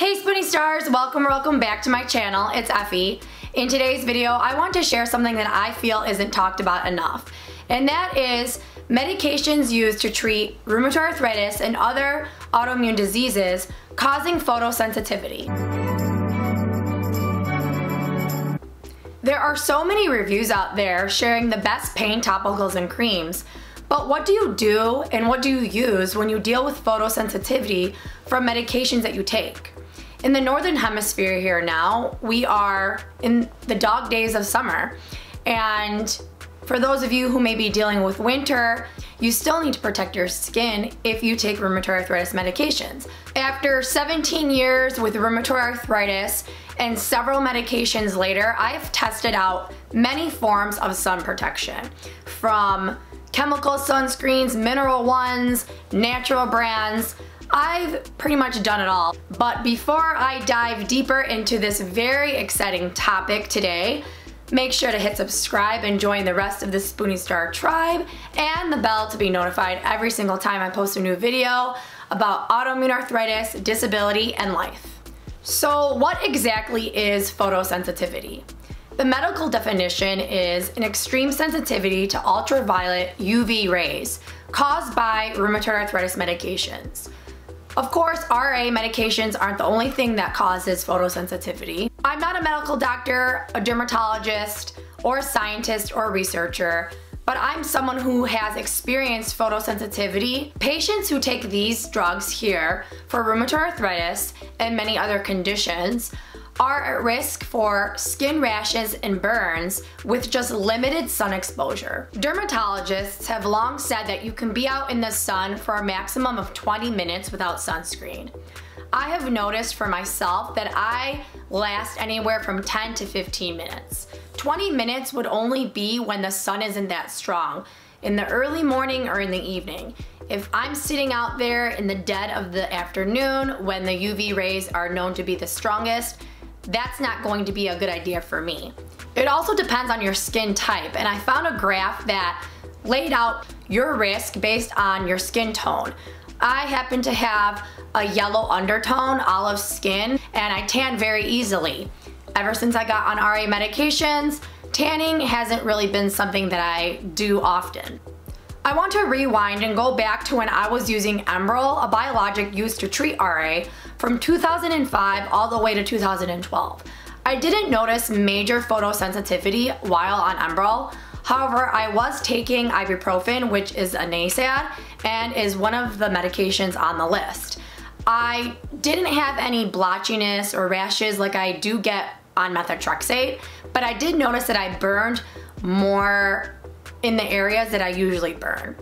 Hey Spoonie Stars, welcome back to my channel. It's Effie. In today's video, I want to share something that I feel isn't talked about enough, and that is medications used to treat rheumatoid arthritis and other autoimmune diseases causing photosensitivity. There are so many reviews out there sharing the best pain topicals and creams, but what do you do and what do you use when you deal with photosensitivity from medications that you take? In the Northern Hemisphere here now, we are in the dog days of summer, and for those of you who may be dealing with winter, you still need to protect your skin if you take rheumatoid arthritis medications. After 17 years with rheumatoid arthritis and several medications later, I have tested out many forms of sun protection, from chemical sunscreens, mineral ones, natural brands. I've pretty much done it all. But before I dive deeper into this very exciting topic today, make sure to hit subscribe and join the rest of the Spoonie Star tribe and the bell to be notified every single time I post a new video about autoimmune arthritis, disability, and life. So what exactly is photosensitivity? The medical definition is an extreme sensitivity to ultraviolet UV rays caused by rheumatoid arthritis medications. Of course, RA medications aren't the only thing that causes photosensitivity. I'm not a medical doctor, a dermatologist, or a scientist or a researcher, but I'm someone who has experienced photosensitivity. Patients who take these drugs here for rheumatoid arthritis and many other conditions are at risk for skin rashes and burns with just limited sun exposure. Dermatologists have long said that you can be out in the sun for a maximum of 20 minutes without sunscreen. I have noticed for myself that I last anywhere from 10 to 15 minutes. 20 minutes would only be when the sun isn't that strong, in the early morning or in the evening. If I'm sitting out there in the dead of the afternoon when the UV rays are known to be the strongest, that's not going to be a good idea for me. It also depends on your skin type, and I found a graph that laid out your risk based on your skin tone. I happen to have a yellow undertone, olive skin, and I tan very easily. Ever since I got on RA medications, tanning hasn't really been something that I do often. I want to rewind and go back to when I was using Enbrel, a biologic used to treat RA, from 2005 all the way to 2012. I didn't notice major photosensitivity while on Enbrel. However, I was taking ibuprofen, which is a NSAID and is one of the medications on the list. I didn't have any blotchiness or rashes like I do get on methotrexate, but I did notice that I burned more in the areas that I usually burn.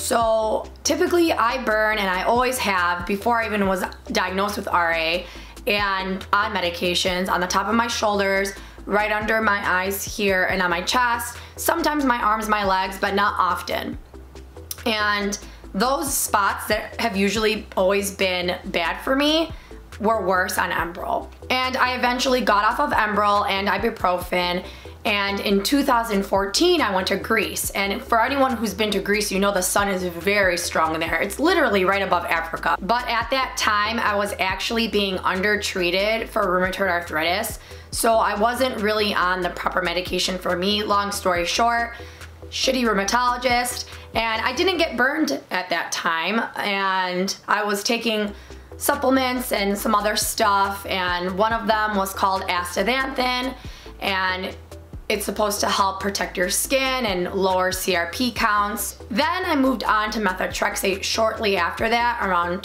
So typically I burn, and I always have before I even was diagnosed with RA, and on medications on the top of my shoulders, right under my eyes here, and on my chest, sometimes my arms, my legs, but not often. And those spots that have usually always been bad for me were worse on Enbrel. And I eventually got off of Enbrel and ibuprofen, and in 2014 I went to Greece. And for anyone who's been to Greece, you know the sun is very strong there. It's literally right above Africa. But at that time I was actually being undertreated for rheumatoid arthritis, so I wasn't really on the proper medication for me. Long story short, shitty rheumatologist, and I didn't get burned at that time, and I was taking supplements and some other stuff, and one of them was called astaxanthin, and it's supposed to help protect your skin and lower CRP counts. Then I moved on to methotrexate shortly after that, around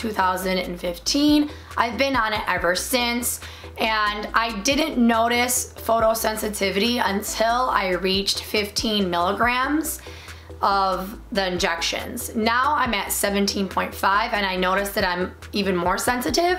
2015. I've been on it ever since, and I didn't notice photosensitivity until I reached 15 milligrams of the injections. Now I'm at 17.5, and I noticed that I'm even more sensitive.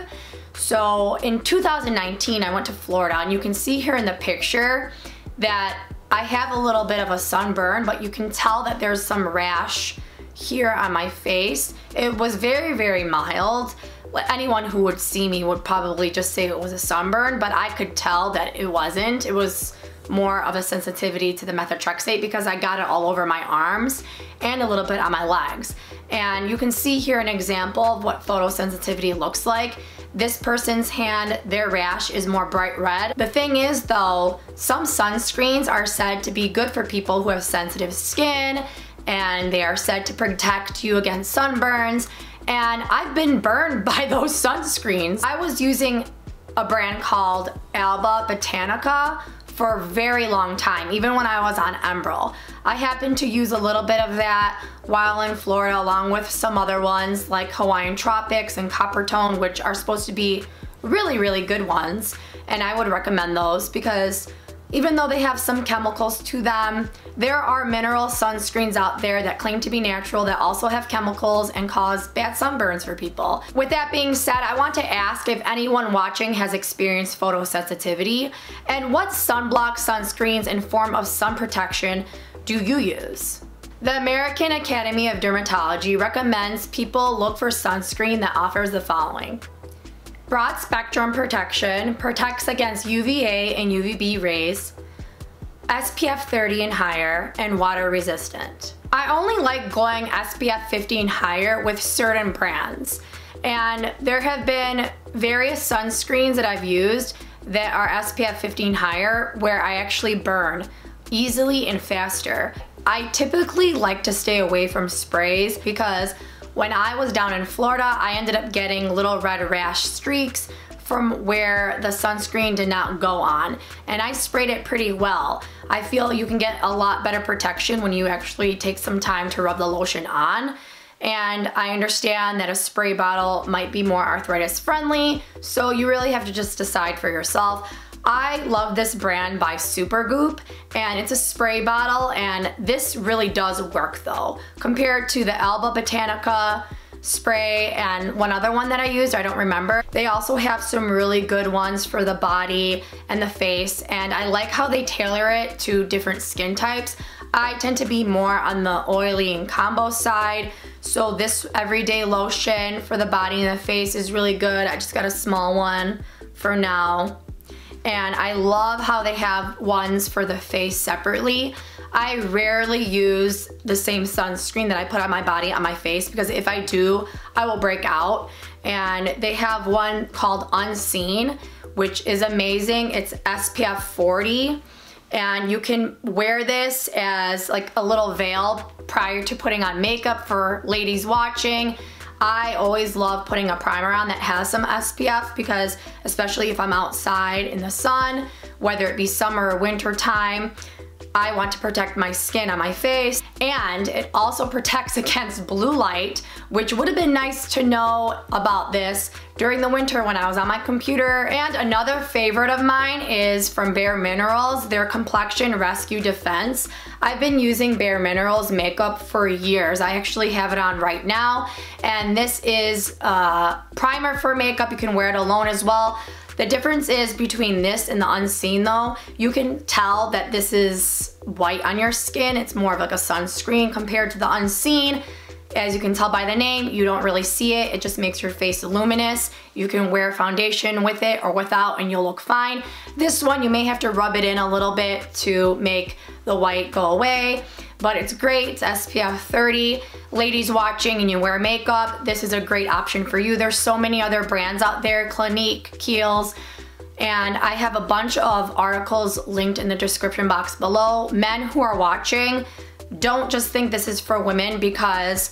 So in 2019 I went to Florida, and you can see here in the picture that I have a little bit of a sunburn, but you can tell that there's some rash here on my face. It was very mild. Anyone who would see me would probably just say it was a sunburn, but I could tell that it wasn't. It was more of a sensitivity to the methotrexate because I got it all over my arms and a little bit on my legs. And you can see here an example of what photosensitivity looks like. this person's hand, their rash is more bright red. The thing is though, some sunscreens are said to be good for people who have sensitive skin, and they are said to protect you against sunburns, and I've been burned by those sunscreens. I was using a brand called Alba Botanica for a very long time, even when I was on Emerald. I happened to use a little bit of that while in Florida, along with some other ones like Hawaiian Tropics and Copper Tone, which are supposed to be really, really good ones. And I would recommend those because even though they have some chemicals to them, there are mineral sunscreens out there that claim to be natural that also have chemicals and cause bad sunburns for people. With that being said, I want to ask if anyone watching has experienced photosensitivity, and what sunblock, sunscreens, and form of sun protection do you use? The American Academy of Dermatology recommends people look for sunscreen that offers the following. Broad spectrum protection, protects against UVA and UVB rays, SPF 30 and higher, and water resistant. I only like going SPF 50 and higher with certain brands, and there have been various sunscreens that I've used that are SPF 50 and higher where I actually burn easily and faster. I typically like to stay away from sprays because when I was down in Florida, I ended up getting little red rash streaks from where the sunscreen did not go on, and I sprayed it pretty well. I feel you can get a lot better protection when you actually take some time to rub the lotion on, and I understand that a spray bottle might be more arthritis friendly, so you really have to just decide for yourself. I love this brand by Supergoop, and it's a spray bottle, and this really does work though. Compared to the Alba Botanica spray and one other one that I used, I don't remember. They also have some really good ones for the body and the face, and I like how they tailor it to different skin types. I tend to be more on the oily and combo side, so this everyday lotion for the body and the face is really good. I just got a small one for now. And I love how they have ones for the face separately. I rarely use the same sunscreen that I put on my body on my face because if I do, I will break out. And they have one called Unseen, which is amazing. It's SPF 40, and you can wear this as like a little veil prior to putting on makeup for ladies watching. I always love putting a primer on that has some SPF because especially if I'm outside in the sun, whether it be summer or winter time, I want to protect my skin on my face, and it also protects against blue light, which would have been nice to know about this during the winter when I was on my computer. And another favorite of mine is from Bare Minerals, their Complexion Rescue Defense. I've been using Bare Minerals makeup for years. I actually have it on right now, and this is a primer for makeup. You can wear it alone as well. The difference is between this and the Unseen though, you can tell that this is white on your skin. It's more of like a sunscreen compared to the Unseen. As you can tell by the name, you don't really see it. It just makes your face luminous. You can wear foundation with it or without and you'll look fine. This one, you may have to rub it in a little bit to make the white go away, but it's great. It's SPF 30. Ladies watching and you wear makeup, this is a great option for you. There's so many other brands out there, Clinique, Kiehl's, and I have a bunch of articles linked in the description box below. Men who are watching, don't just think this is for women because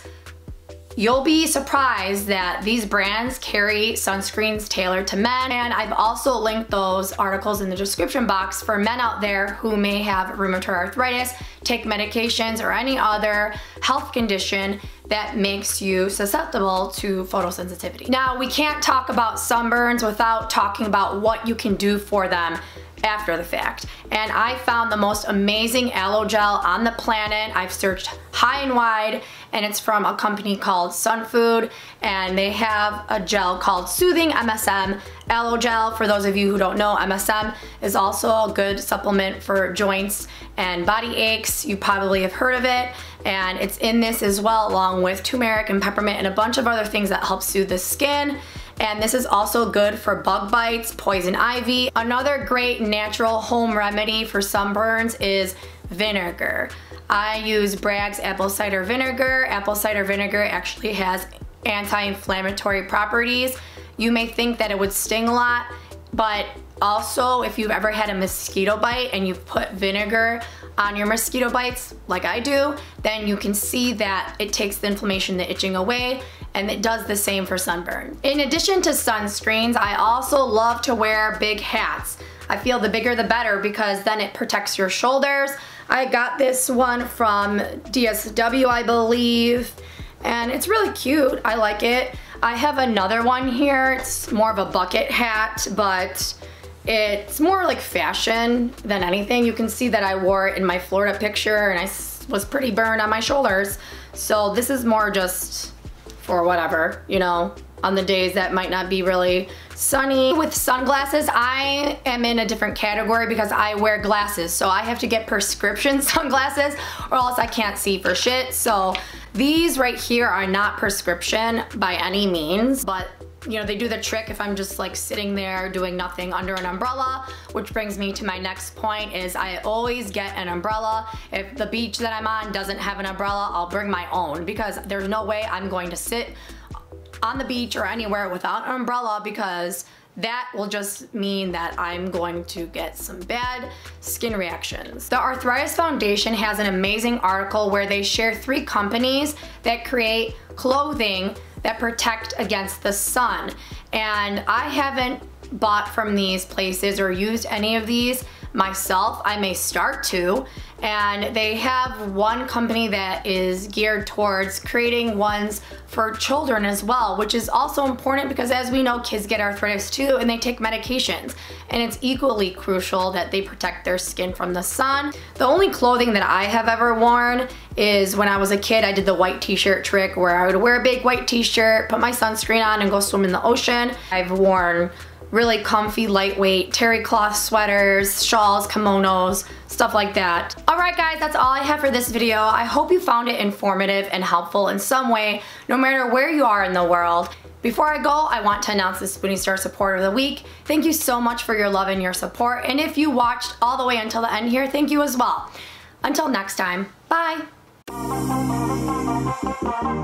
you'll be surprised that these brands carry sunscreens tailored to men, and I've also linked those articles in the description box for men out there who may have rheumatoid arthritis, take medications, or any other health condition that makes you susceptible to photosensitivity. Now, we can't talk about sunburns without talking about what you can do for them after the fact. And I found the most amazing aloe gel on the planet. I've searched high and wide, and it's from a company called Sunfood, and they have a gel called Soothing MSM Aloe Gel. For those of you who don't know, MSM is also a good supplement for joints and body aches. You probably have heard of it, and it's in this as well, along with turmeric and peppermint and a bunch of other things that help soothe the skin. And this is also good for bug bites, poison ivy. Another great natural home remedy for sunburns is vinegar. I use Bragg's apple cider vinegar. Apple cider vinegar actually has anti-inflammatory properties. you may think that it would sting a lot, but also if you've ever had a mosquito bite and you've put vinegar on your mosquito bites like I do, then you can see that it takes the inflammation, the itching away, and it does the same for sunburn. In addition to sunscreens, I also love to wear big hats. I feel the bigger the better because then it protects your shoulders. I got this one from DSW, I believe, and it's really cute. I like it. I have another one here. It's more of a bucket hat, but it's more like fashion than anything. You can see that I wore it in my Florida picture and I was pretty burned on my shoulders. So this is more just for whatever, you know, on the days that might not be really sunny. With sunglasses, I am in a different category because I wear glasses. So I have to get prescription sunglasses or else I can't see for shit. So these right here are not prescription by any means, but you know, they do the trick if I'm just like sitting there doing nothing under an umbrella, which brings me to my next point is I always get an umbrella. If the beach that I'm on doesn't have an umbrella, I'll bring my own because there's no way I'm going to sit on the beach or anywhere without an umbrella because that will just mean that I'm going to get some bad skin reactions. The Arthritis Foundation has an amazing article where they share 3 companies that create clothing that protect against the sun. And I haven't bought from these places or used any of these myself. I may start to. And they have one company that is geared towards creating ones for children as well, which is also important because as we know, kids get arthritis too and they take medications. And it's equally crucial that they protect their skin from the sun. The only clothing that I have ever worn is when I was a kid, I did the white t-shirt trick where I would wear a big white t-shirt, put my sunscreen on and go swim in the ocean. I've worn really comfy, lightweight terry cloth sweaters, shawls, kimonos, stuff like that. Alright guys, that's all I have for this video. I hope you found it informative and helpful in some way, no matter where you are in the world. Before I go, I want to announce the Spoonie Star Supporter of the Week. Thank you so much for your love and your support, and if you watched all the way until the end here, thank you as well. Until next time, bye!